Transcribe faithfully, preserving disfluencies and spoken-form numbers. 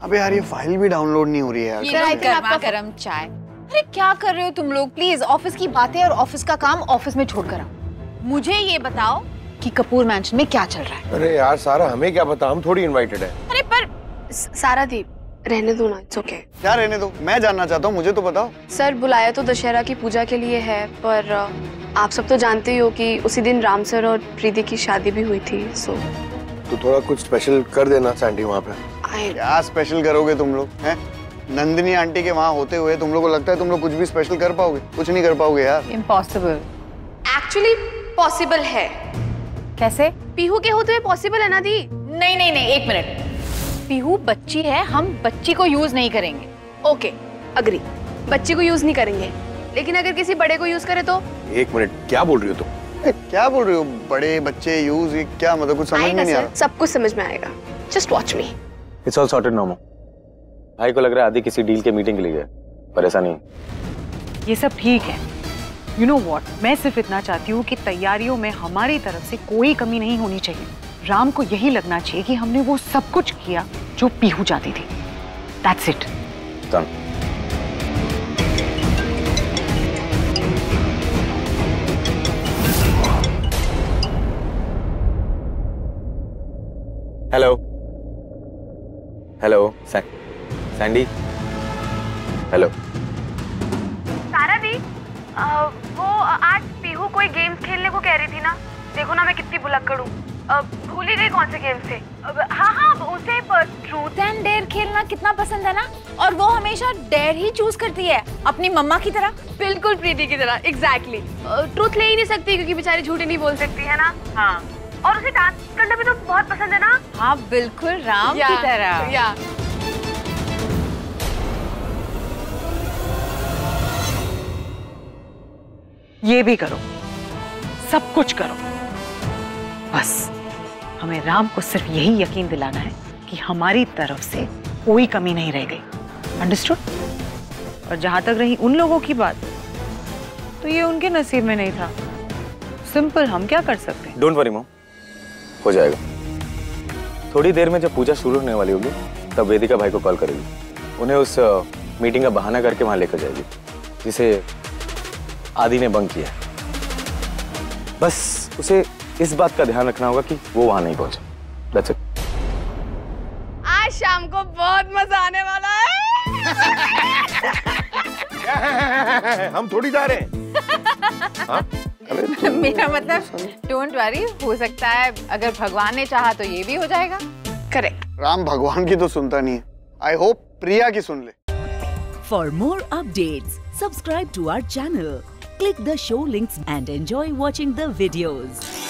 अबे यार ये फाइल भी डाउनलोड नहीं हो रही है यार। ये गर्मा गर्म चाय। अरे क्या कर रहे हो तुम लोग? प्लीज ऑफिस की बातें और ऑफिस का काम ऑफिस में छोड़कर आओ। मुझे ये बताओ कि कपूर मैंशन में क्या चल रहा है। अरे यार सारा, हमें क्या पता, हम थोड़ी इनवाइटेड है। अरे पर सारा दी, रहने दो ना, इट्स ओके। क्या रहने दो? मैं जानना चाहता हूँ, मुझे तो बताओ। सर बुलाया तो दशहरा की पूजा के लिए है, पर आप सब तो जानते ही हो कि उसी दिन राम सर और प्रीति की शादी भी हुई थी, सो तो थोड़ा कुछ स्पेशल कर देना सैंडी वहाँ पे। क्या स्पेशल करोगे तुम लोग हैं? नंदिनी आंटी के वहाँ होते हुए तुम लोग को लगता है तुम लोग कुछ भी स्पेशल कर पाओगे? कुछ नहीं कर पाओगे यार। इम्पॉसिबल। एक्चुअली पॉसिबल है। कैसे? पीहू के होते हुए पॉसिबल है ना दी? नहीं नहीं नहीं, एक मिनट। पीहू बच्ची है, हम बच्ची को यूज नहीं करेंगे। ओके अग्री, बच्ची को यूज नहीं करेंगे, लेकिन अगर किसी बड़े को यूज करे तो? एक मिनट, क्या बोल रही हो तुम? क्या बोल रही हो? बड़े बच्चे यूज, ये क्या मतलब? कुछ समझ में नहीं आ रहा। सब कुछ समझ में आएगा, just watch me. It's all sorted normal. भाई को लग रहा है आदि किसी डील के मीटिंग के लिए गए, पर ऐसा नहीं। ये सब ठीक है। यू नो व्हाट, मैं सिर्फ इतना चाहती हूँ कि तैयारियों में हमारी तरफ से कोई कमी नहीं होनी चाहिए। राम को यही लगना चाहिए कि हमने वो सब कुछ किया जो पीहू चाहती थी। That's it. Done. Hello hello Sandy. Hello Sara दी, वो आज पीहू कोई गेम्स खेलने को कह रही थी ना? देखो ना मैं कितनी भुलक्कड़ हूँ, भूल ही गई कौन से गेम्स थे। हाँ हाँ, उसे ट्रूथ एंड डेयर खेलना कितना पसंद है ना, और वो हमेशा डेयर ही चूज करती है, अपनी मम्मा की तरह। बिल्कुल प्रीति की तरह, एग्जैक्टली। ट्रूथ ले ही नहीं सकती क्योंकि बेचारी झूठ ही नहीं बोल सकती है ना। हाँ, और उसे डांस करना भी तो बहुत पसंद है ना। हाँ बिल्कुल, राम की तरह। या ये भी करो, सब कुछ करो, बस हमें राम को सिर्फ यही यकीन दिलाना है कि हमारी तरफ से कोई कमी नहीं रह गई। अंडरस्टूड? और जहां तक रही उन लोगों की बात, तो ये उनके नसीब में नहीं था। सिंपल, हम क्या कर सकते हैं? डोंट वरी मॉम, हो जाएगा। थोड़ी देर में जब पूजा शुरू होने वाली होगी तब वेदिका भाई को कॉल करेगी, उन्हें उस मीटिंग का बहाना करके वहां लेकर जाएगी जिसे आदि ने बंक किया। बस उसे इस बात का ध्यान रखना होगा कि वो वहां नहीं पहुंचे। That's it. आज शाम को बहुत मजा आने वाला है। हम थोड़ी जा रहे हैं। हाँ? मेरा मतलब डोंट वरी, हो सकता है अगर भगवान ने चाहा तो ये भी हो जाएगा। करेक्ट। राम भगवान की तो सुनता नहीं है, आई होप प्रिया की सुन ले। For more updates subscribe to our channel, click the show links and enjoy watching the videos.